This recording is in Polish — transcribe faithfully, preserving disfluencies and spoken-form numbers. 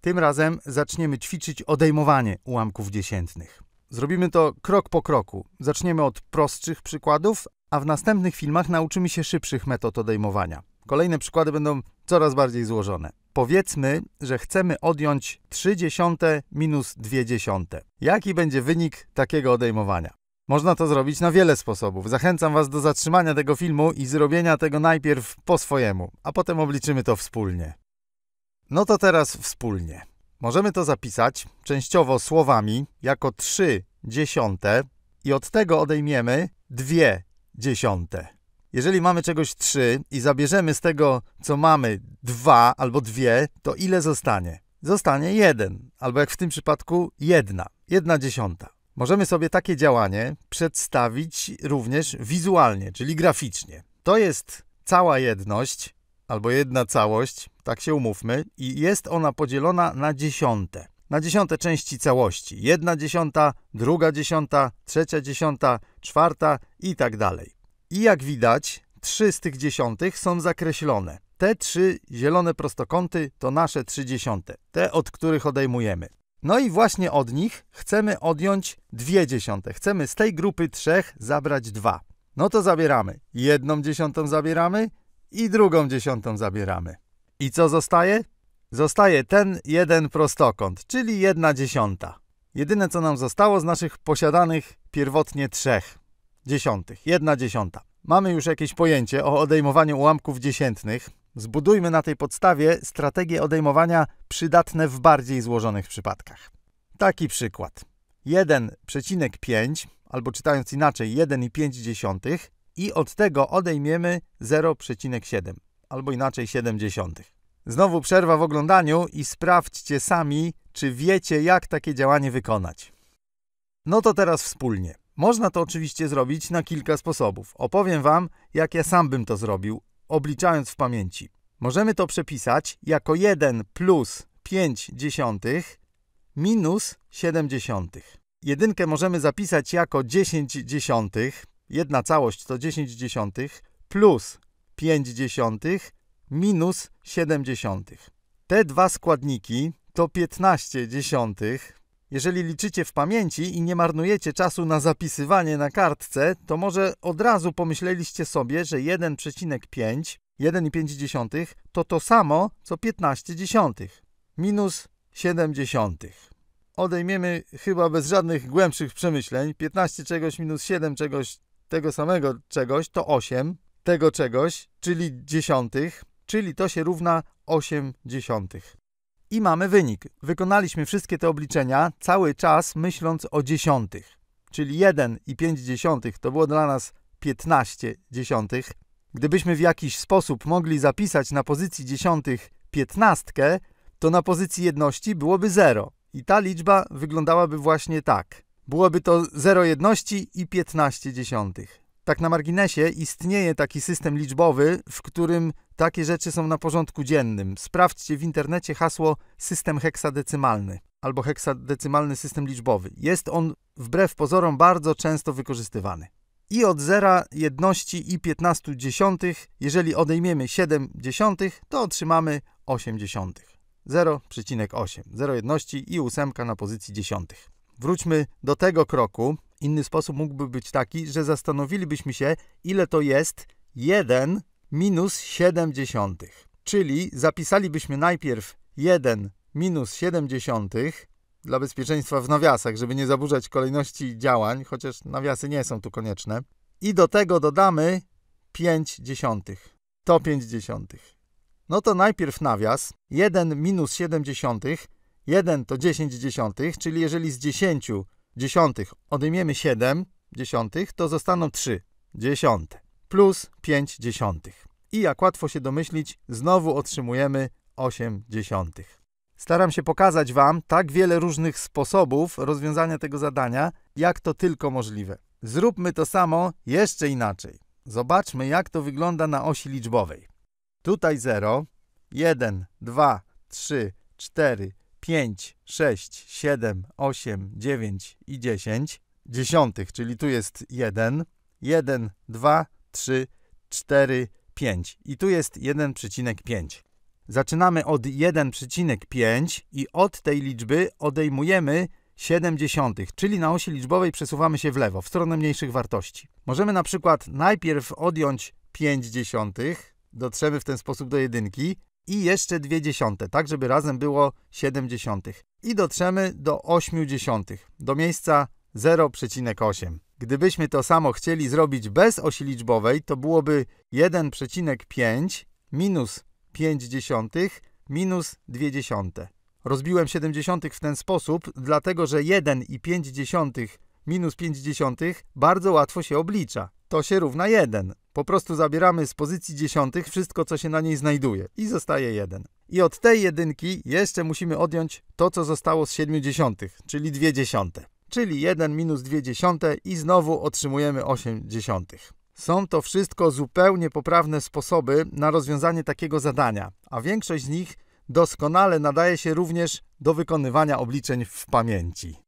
Tym razem zaczniemy ćwiczyć odejmowanie ułamków dziesiętnych. Zrobimy to krok po kroku. Zaczniemy od prostszych przykładów, a w następnych filmach nauczymy się szybszych metod odejmowania. Kolejne przykłady będą coraz bardziej złożone. Powiedzmy, że chcemy odjąć trzy dziesiąte minus dwie dziesiąte. Jaki będzie wynik takiego odejmowania? Można to zrobić na wiele sposobów. Zachęcam Was do zatrzymania tego filmu i zrobienia tego najpierw po swojemu, a potem obliczymy to wspólnie. No to teraz wspólnie. Możemy to zapisać częściowo słowami jako trzy dziesiąte i od tego odejmiemy dwie dziesiąte. Jeżeli mamy czegoś trzy i zabierzemy z tego, co mamy, dwa albo dwie, to ile zostanie? Zostanie jeden, albo jak w tym przypadku jedna, jedna dziesiąta. Możemy sobie takie działanie przedstawić również wizualnie, czyli graficznie. To jest cała jedność, albo jedna całość, tak się umówmy, i jest ona podzielona na dziesiąte. Na dziesiąte części całości. Jedna dziesiąta, druga dziesiąta, trzecia dziesiąta, czwarta i tak dalej. I jak widać, trzy z tych dziesiątych są zakreślone. Te trzy zielone prostokąty to nasze trzy dziesiąte, te od których odejmujemy. No i właśnie od nich chcemy odjąć dwie dziesiąte. Chcemy z tej grupy trzech zabrać dwa. No to zabieramy. Jedną dziesiątą zabieramy i drugą dziesiątą zabieramy. I co zostaje? Zostaje ten jeden prostokąt, czyli jedna dziesiąta. Jedyne co nam zostało z naszych posiadanych pierwotnie trzech dziesiątych. Jedna dziesiąta. Mamy już jakieś pojęcie o odejmowaniu ułamków dziesiętnych. Zbudujmy na tej podstawie strategie odejmowania przydatne w bardziej złożonych przypadkach. Taki przykład. jeden przecinek pięć, albo czytając inaczej jeden i pięć dziesiątych i od tego odejmiemy zero przecinek siedem, albo inaczej siedem dziesiątych. Znowu przerwa w oglądaniu i sprawdźcie sami, czy wiecie, jak takie działanie wykonać. No to teraz wspólnie. Można to oczywiście zrobić na kilka sposobów. Opowiem Wam, jak ja sam bym to zrobił, obliczając w pamięci. Możemy to przepisać jako jeden plus pięć dziesiątych minus siedem dziesiątych. Jedynkę możemy zapisać jako dziesięć dziesiątych, jedna całość to dziesięć dziesiątych, plus pięć dziesiątych minus siedem dziesiątych. Te dwa składniki to piętnaście dziesiątych. Jeżeli liczycie w pamięci i nie marnujecie czasu na zapisywanie na kartce, to może od razu pomyśleliście sobie, że jeden przecinek pięć, jeden i pięć dziesiątych to to samo, co piętnaście dziesiątych, minus siedem dziesiątych. Odejmiemy chyba bez żadnych głębszych przemyśleń. piętnaście czegoś minus siedem czegoś, tego samego czegoś, to osiem tego czegoś, czyli dziesiątych, czyli to się równa osiem dziesiątych. I mamy wynik. Wykonaliśmy wszystkie te obliczenia cały czas myśląc o dziesiątych, czyli jeden i pięć dziesiątych to było dla nas piętnaście dziesiątych. Gdybyśmy w jakiś sposób mogli zapisać na pozycji dziesiątych piętnastkę, to na pozycji jedności byłoby zero. I ta liczba wyglądałaby właśnie tak. Byłoby to zero jedności i piętnaście dziesiątych. Tak na marginesie istnieje taki system liczbowy, w którym takie rzeczy są na porządku dziennym. Sprawdźcie w internecie hasło system heksadecymalny albo heksadecymalny system liczbowy. Jest on wbrew pozorom bardzo często wykorzystywany. I od zera jedności i piętnastu dziesiątych, jeżeli odejmiemy siedem dziesiątych, to otrzymamy osiem dziesiątych. zero przecinek osiem. zero jedności i ósemka na pozycji dziesiątych. Wróćmy do tego kroku. Inny sposób mógłby być taki, że zastanowilibyśmy się, ile to jest jeden minus siedem dziesiątych. Czyli zapisalibyśmy najpierw jeden minus siedem dziesiątych dla bezpieczeństwa w nawiasach, żeby nie zaburzać kolejności działań, chociaż nawiasy nie są tu konieczne. I do tego dodamy pięć dziesiątych. To pięć dziesiątych. No to najpierw nawias. jeden minus siedem dziesiątych. jeden to dziesięć dziesiątych, czyli jeżeli z dziesięciu dziesiątych odejmiemy siedem dziesiątych, to zostaną trzy dziesiąte plus pięć dziesiątych. I jak łatwo się domyślić, znowu otrzymujemy osiem dziesiątych. Staram się pokazać Wam tak wiele różnych sposobów rozwiązania tego zadania, jak to tylko możliwe. Zróbmy to samo jeszcze inaczej. Zobaczmy, jak to wygląda na osi liczbowej. Tutaj zero, jeden, dwa, trzy, cztery, pięć, sześć, siedem, osiem, dziewięć i dziesięć dziesiątych, czyli tu jest jeden, jeden, dwa, trzy, cztery, pięć i tu jest jeden przecinek pięć. Zaczynamy od jeden przecinek pięć i od tej liczby odejmujemy siedem dziesiątych, czyli na osi liczbowej przesuwamy się w lewo, w stronę mniejszych wartości. Możemy na przykład najpierw odjąć pięć dziesiątych, dotrzemy w ten sposób do jedynki i jeszcze dwie dziesiąte, tak żeby razem było siedem dziesiątych. I dotrzemy do osiem dziesiątych, do miejsca zero przecinek osiem. Gdybyśmy to samo chcieli zrobić bez osi liczbowej, to byłoby jeden przecinek pięć minus pięć dziesiątych minus dwie dziesiąte. Rozbiłem siedem dziesiątych w ten sposób, dlatego że jeden i pięć dziesiątych minus pięć dziesiątych bardzo łatwo się oblicza. To się równa jeden. Po prostu zabieramy z pozycji dziesiątych wszystko, co się na niej znajduje i zostaje jeden. I od tej jedynki jeszcze musimy odjąć to, co zostało z siedmiu dziesiątych, czyli dwie dziesiąte. Czyli jeden minus dwie dziesiąte i znowu otrzymujemy osiem dziesiątych. Są to wszystko zupełnie poprawne sposoby na rozwiązanie takiego zadania, a większość z nich doskonale nadaje się również do wykonywania obliczeń w pamięci.